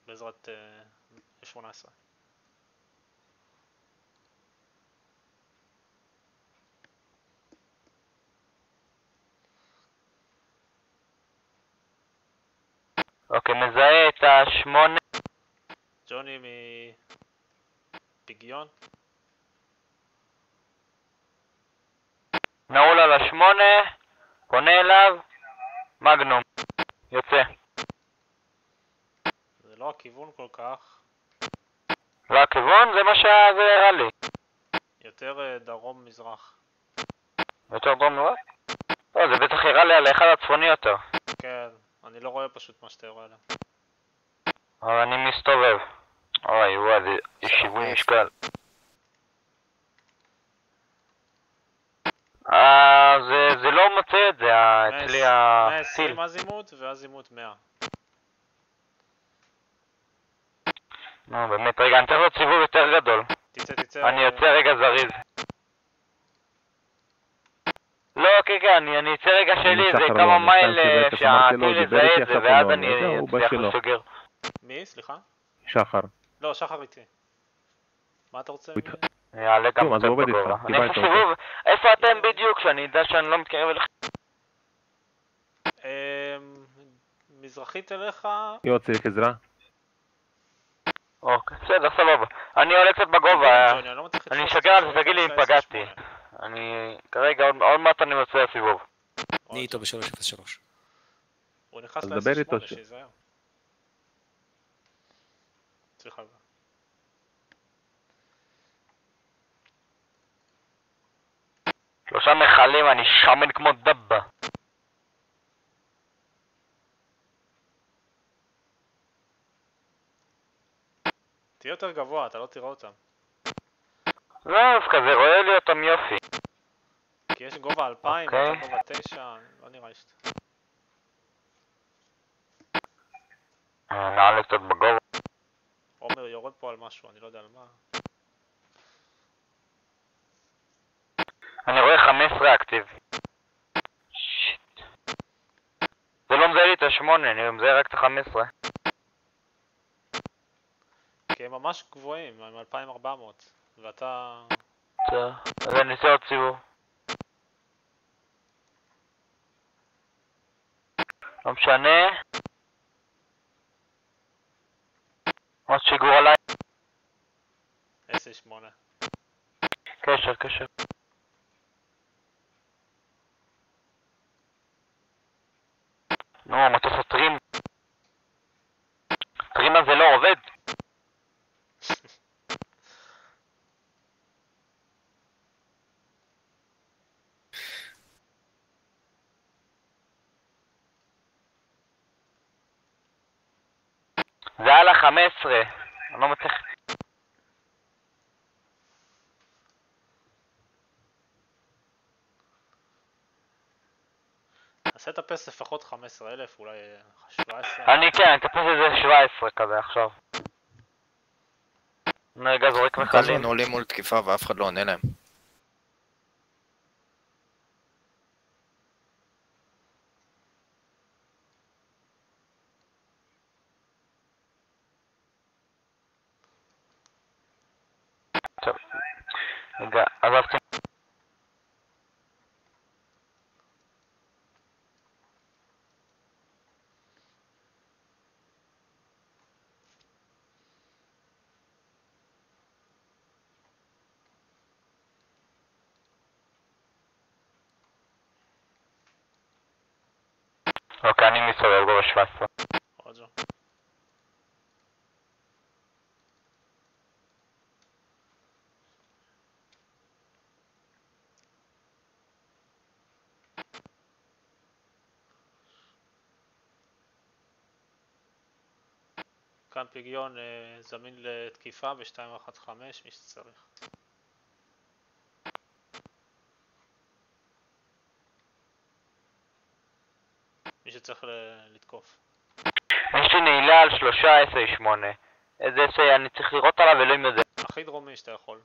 בעזרת 18. אוקיי, מזהה את ה8. ג'וני מפגיון. נעול על ה8, פונה אליו, מגנום, יוצא. זה לא הכיוון כל כך. לא הכיוון? זה מה שזה הראה לי. יותר דרום מזרח. יותר דרום מזרח? לא, זה בטח הראה לי על האחד הצפוני יותר. כן, אני לא רואה פשוט מה שאתה רואה עליו. אבל אני מסתובב. אוי, וואי, זה שיווי משקל. זה לא מוצא את זה, אצלי הטיל. 120 אזימות ואזימות 100. נו, באמת, רגע, אני צריך לו סיבוב יותר גדול. תצא. אני יוצא רגע זריז. לא, כן, אני יוצא רגע שלי, זה כמה מייל שהטיל יזהה את זה, ואז אני אצליח לסוגר. מי? סליחה? שחר. לא, שחר איתי. מה אתה רוצה? אני אעלה גם קצת בגובה. אני אעשה סיבוב, איפה אתם בדיוק, שאני אדע שאני לא מתקרב אליך? מזרחית אליך. יוצא כזרע. אוקיי, בסדר, סבבה. אני עולה קצת בגובה. אני אשגר על זה, תגיד לי אם פגעתי. אני כרגע עוד מעט אני מוצא הסיבוב. אני איתו ב-303. הוא נכנס ל-28 שיזהר. סליחה. שלושה מכלים, אני שמן כמו דבה. תהיה יותר גבוה, אתה לא תראה אותם. לא, אז כזה, רואה לי אותם יופי. כי יש גובה 2000, אתה גובה 9, לא נראה לי שאתה... נעלה קצת בגובה. עומר יורד פה על משהו, אני לא יודע על מה. אני רואה 15 אקטיב. שיט. זה לא מזהה לי את ה8, אני מזהה רק את ה15. כי הם ממש גבוהים, הם 2400, ואתה... טוב, אז אני אעשה עוד סיבוב. לא משנה. עוד שיגור עליי. 10-8. קשר. נו, מטוס הטרים. הטרים הזה לא עובד. זה על ה15. אני לא מצליח. עשה תפס לפחות 15,000, אולי 17. אני אתפס איזה 17 כזה עכשיו. רגע, זורק מכלים. עולים מול תקיפה ואף אחד לא עונה להם. טוב. רגע, עזבתי. אוקיי, אני מסתובב גובה 17. רוג'ר. כאן פגיון זמין לתקיפה ב-215, מי שצריך. מי שצריך לתקוף. יש לי נעילה על 3-10-8. איזה שאני צריך לראות עליו אלוהים יודע. הכי דרומי שאתה יכול.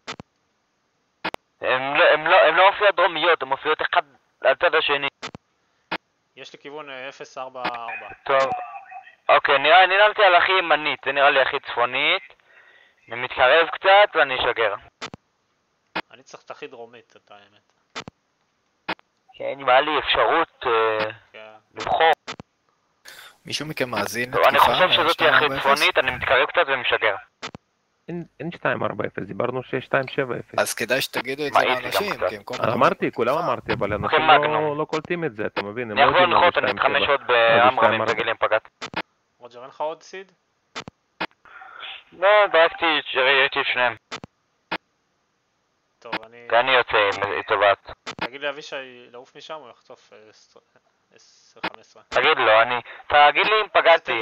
הם לא מופיעות דרומיות, הם מופיעות אחד על צד השני. יש לי כיוון 044. טוב. אוקיי, נראה לי על הכי ימנית, זה נראה לי הכי צפונית. אני מתקרב קצת ואני אשגר. אני צריך את הכי דרומית, את האמת. כן, אם היה לי אפשרות כן. לבחור. מישהו מכם מאזין טוב, אני לתקיפה? חושב שזאת הכי 240? צפונית, אני מתקרב קצת ומשגר. אין 240, דיברנו שיש 270. אז כדאי שתגידו את מה, זה איזי גם לאנשים, קצת. כי במקום אמרתי, כולם אמרתי, אבל אנשים מגנום. לא קולטים את זה, אתה מבין? הם אני לא יכול יודעים מה זה לנחות, אני 270. מתחמש עוד באמרמים רגילים פגעת. רוג'ר, אין לך עוד סיד? לא, דרכתי, ראיתי את שניהם. טוב, אני... ואני יוצא עם טובת. תגיד לי אבישי לעוף משם, הוא יחטוף 10-15. תגיד לו, תגיד לי אם פגעתי.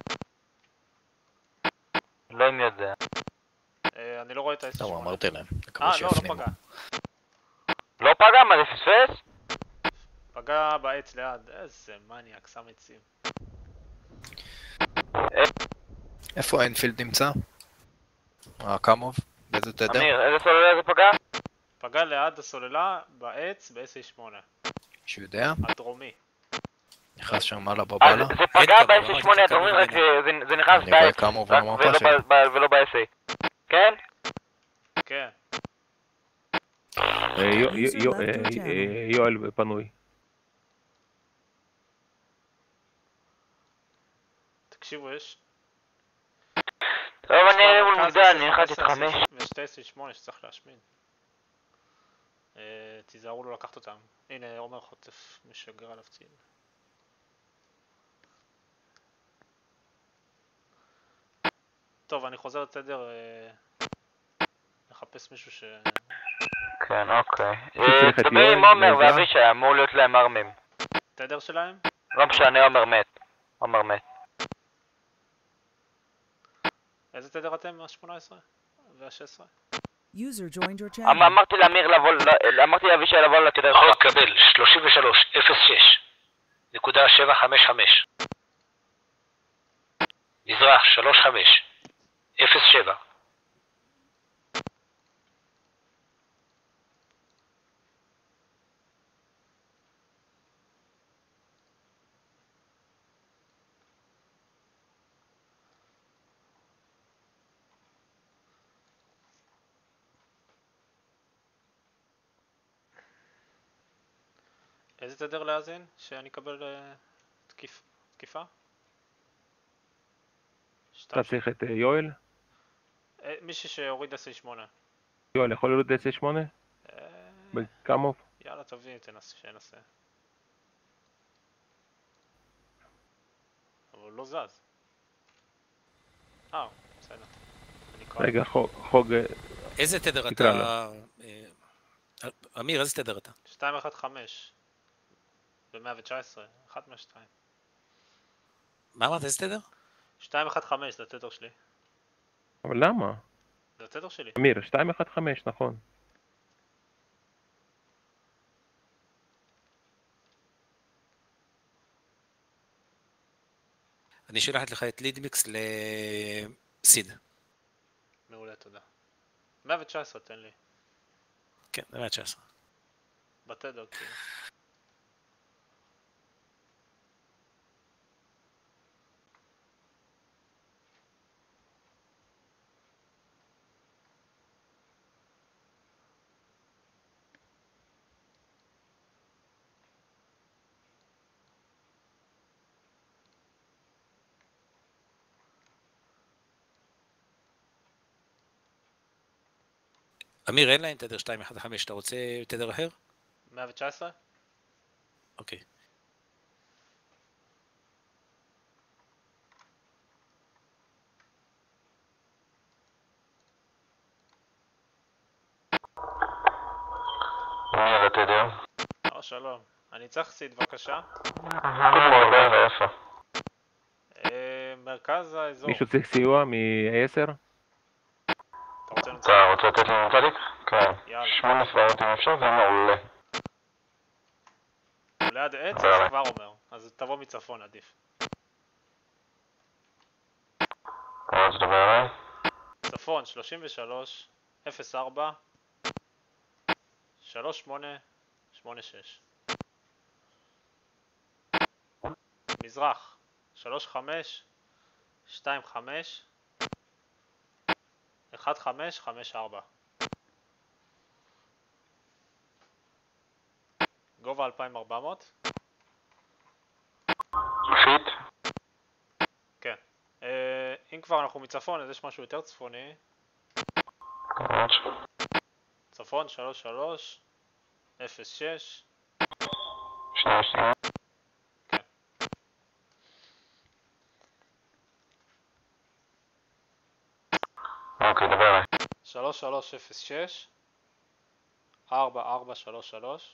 לא אם יודע. אני לא רואה את ה-10-8. לא, אמרתי להם. לא פגע. לא פגע? מה זה פספס? פגע בעץ ליד, איזה מניאק, שם עצים. איפה אינפילד נמצא? קאמוב? באיזה תדר? אמיר, איזה סוללה זה פגע? פגע ליד הסוללה בעץ ב-SE8. מישהו יודע? הדרומי. נכנס שם מעלה בבאללה? זה פגע ב-SE8 הדרומי, רק זה נכנס אני רואה בעץ, קאמוב רק במפה ולא ב-SA. כן? כן. יואל פנוי. תקשיבו, יש... טוב, אני אהיה מול מגדל, אני נכנס להתחמש. ושתי SE8 שצריך להשמיד. תיזהרו לא לקחת אותם. הנה, עומר חוטף משגר עליו ציל. טוב, אני חוזר לתדר, נחפש מישהו ש... כן, אוקיי. צריך את דבר יואל, עם עומר לעזרה. ואבישי, אמור להיות להם ארמים. תדר שלהם? לא משנה, עומר מת. עומר מת. איזה תדר אתם? ה-18 וה-16? User joined your channel. אמרתי לאמיר לבוא, אמרתי לאבישי לבוא לתדר עוד שלך. קבל 33.06.755 מזרח 3507 איזה תדר להאזין? שאני אקבל תקיפה? אתה צריך את יואל? מישהו שהוריד SE8. יואל יכול לראות את SE8? בקאמוב? יאללה, תביא, שינסה. אבל הוא לא זז. בסדר. רגע, חוג... איזה תדר תקרא אתה... אמיר, איזה תדר אתה? 215 ב-119, אחת מהשתיים. מה אמרת, איזה תדר? 215 זה התדר שלי. אבל למה? זה התדר שלי. אמיר, 215, נכון. אני שולחת לך את לידמיקס לסיד. מעולה, תודה. 119 תן לי. כן, זה 119. בתדר כאילו. אמיר, אין להם תדר 215, אתה רוצה תדר אחר? 119? אוקיי. מה התדר? שלום. אני צריך סיד בבקשה. מרכז האזור. מישהו צריך סיוע מ-10? אתה רוצה אתה רוצה לתת לי נתליק? כן. יאללה. 8 ספרות אם אפשר, זה מעולה. הוא ליד עץ, זה כבר אומר. אז תבוא מצפון, עדיף. אז דבר עליי. צפון, 33, 04, 38, 86. מזרח, 35, 2, 5, 1, 5, 5, 4. גובה 2400. פיט? כן. אם כבר אנחנו מצפון, אז יש משהו יותר צפוני. צפון 3, 3, 0, 6. שנייה. כן. אוקיי, דבר עליי. 3, 3, 0, 6. 4, 4, 3, 3.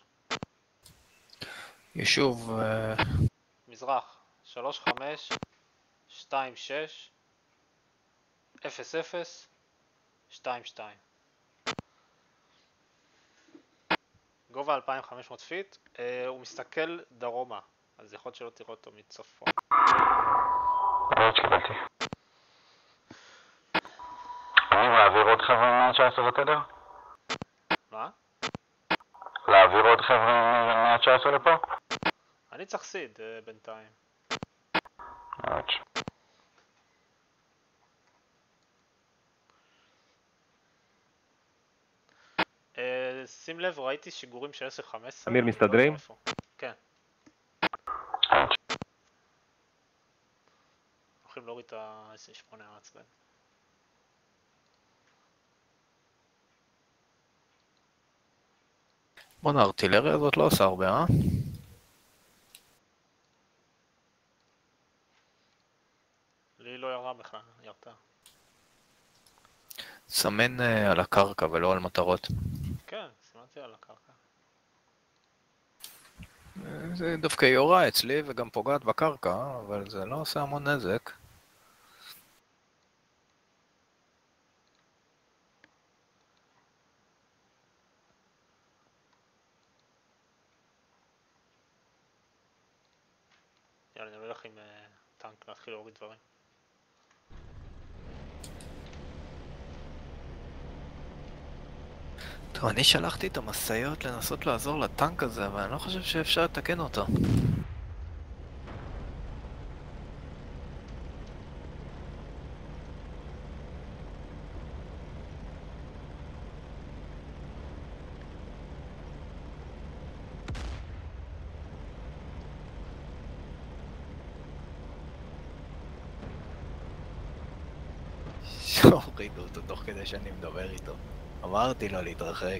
יישוב, מזרח 3, 5, 2, 6, 0, 0, 2, 2. גובה 2500 פיט, הוא מסתכל דרומה, אז יכול להיות שלא תראו אותו מצפון. לא שקיבלתי. אני להעביר עוד חבר'ה מ-119 לתדר? מה? להעביר עוד חבר'ה מ-119 לפה? אני צריך סיד בינתיים. שים לב, ראיתי שיגורים של 10-15. אמיר, מסתדרים? כן. הולכים להוריד את ה-28 המעצבן. בוא'נה, הארטילריה הזאת לא עושה הרבה, אה? לי לא ירה בכלל, ירתה. סמן על הקרקע ולא על מטרות. כן, סימנתי על הקרקע. זה דווקא יורה אצלי וגם פוגעת בקרקע, אבל זה לא עושה המון נזק. יאללה, אני הולך עם טנק להתחיל להוריד דברים. טוב, אני שלחתי את המשאיות לנסות לעזור לטנק הזה, אבל אני לא חושב שאפשר לתקן אותו. הורידו אותו תוך כדי שאני מדבר איתו. אמרתי לו להתרחק.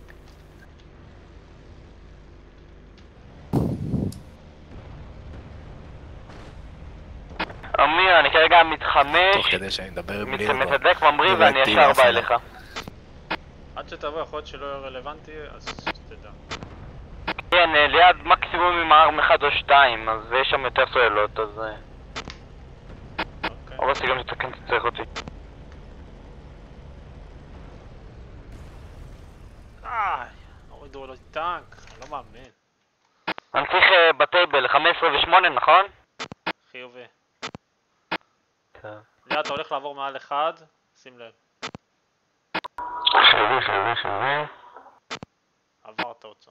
אמיר, אני כרגע מתחמש, תוך כדי שאני מדבר עם ליאור. מתדלק ממריא ואני ישר בא אליך. עד שתבוא, יכול להיות שלא יהיה רלוונטי, אז תדע. כן, ליד מקסימום עם הארם 1 או 2, אז יש שם יותר סוללות, אז... אוקיי. אבל שגם שתקן תצטרך אותי. הורידו לו טנק, אני לא מאמין. אני צריך בטייבל 15 ו-8, נכון? חיובי. כן. ליד, אתה הולך לעבור מעל 1, שים לב. חיובי. עברת אותו.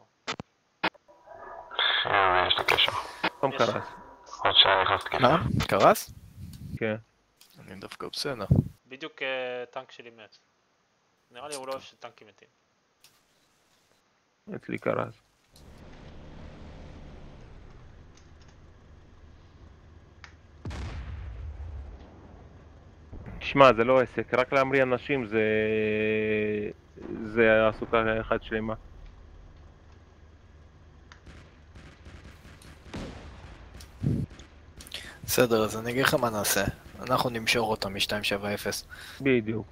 חיובי, יש לי קשר. פעם יש. קרס. עוד שעה נכנס תקיפה. מה? קרס? כן. אני דווקא בסדר. בדיוק טנק שלי מת. נראה לי הוא לא אוהב שטנקים מתים. אצלי קרס. שמע, זה לא עסק, רק להמריא אנשים זה הסוכה אחת שלמה. בסדר, אז אני אגיד לך מה נעשה. אנחנו נמשור אותה מ-270. בדיוק.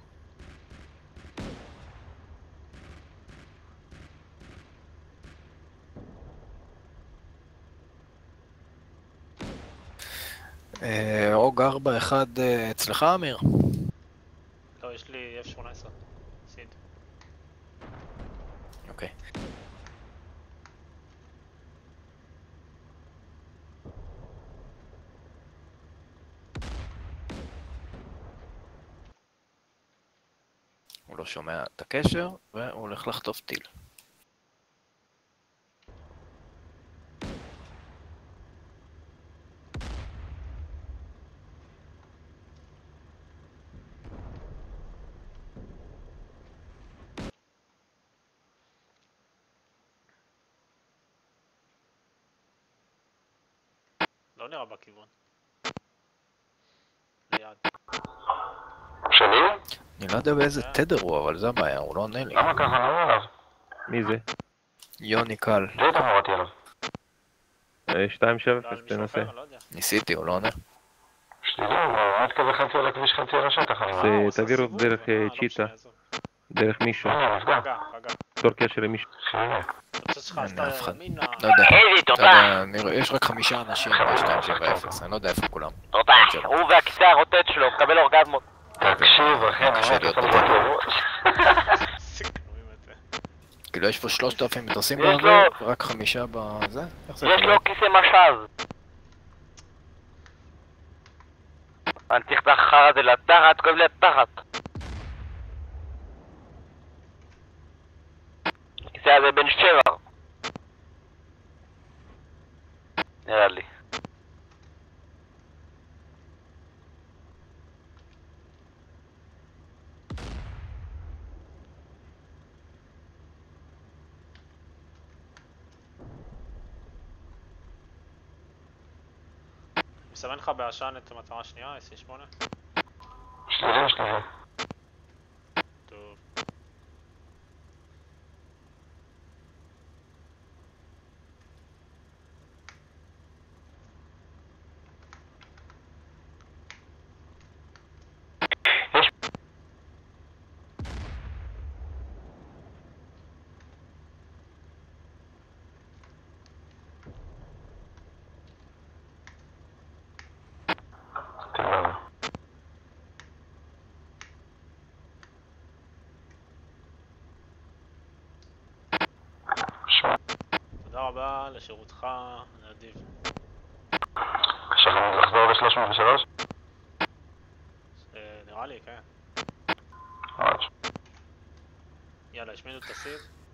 אוג 4-1 אצלך, אמיר? לא, יש לי F18. סיד. אוקיי. הוא לא שומע את הקשר, והוא הולך לחטוף טיל. לא נראה בכיוון. ליד. שלי? אני לא יודע באיזה תדר הוא, אבל זה הבעיה, הוא לא עונה לי. למה ככה לא עליו? מי זה? יוני קל. זה יותר מורתי עליו. 270, לא על מישהו תנסה. אחר, לא יודע. ניסיתי, הוא לא עונה. שתדעו, הוא עד כזה חצי על הכביש חצי על השטח, אני אומר. הוא עושה תעבירו סיבוב, דרך לא צ'יטה, משנה, עזוב. דרך מישהו. נפגע. פגע. תור קשר למישהו. חיוני. אתה שלך אין עשתה אף אחד. ימינה. לא יודע. איזי, אתה תותח! יודע, יש רק 5 אנשים ב-270, אני לא יודע איפה כולם. תותח! הוא והכיסא הרוטט שלו, מקבל אורגזמות. תקשיב, אחי, אני קשה ממש להיות עושה בטוח. לי בראש. סיכנועים את זה. כאילו יש פה 3,000 מטוסים יש באוויר, לו- רק 5 בזה? איך זה יש יכול לו להיות? כיסא משז. אני צריך את החרא הזה לתחת, כואב לי התחת. הכיסא הזה בן 7. נראה לי. מסמן לך בעשן את המטרה השנייה, SE8? שלילי. טוב. תודה רבה לשירותך, נדיב. אפשר לחזור ל-303? נראה לי, כן. יאללה, השמידו את הסיד.